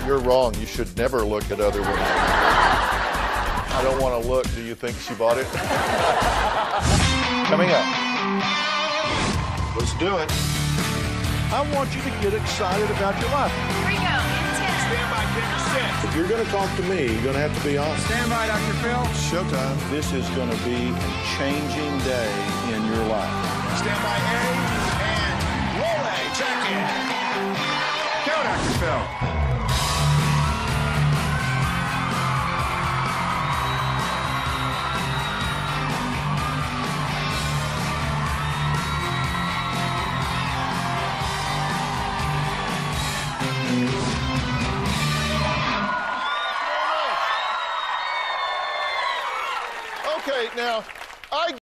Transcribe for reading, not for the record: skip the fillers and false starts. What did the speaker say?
You're wrong. You should never look at other women. I don't want to look. Do you think she bought it? Coming up. Let's do it. I want you to get excited about your life. Here we go. Stand by, Kevin, If you're going to talk to me, you're going to have to be honest. Stand by, Dr. Phil. Showtime. This is going to be a changing day in your life. Stand by, A, and roll A. Check in. Go, Dr. Phil. Okay, now, I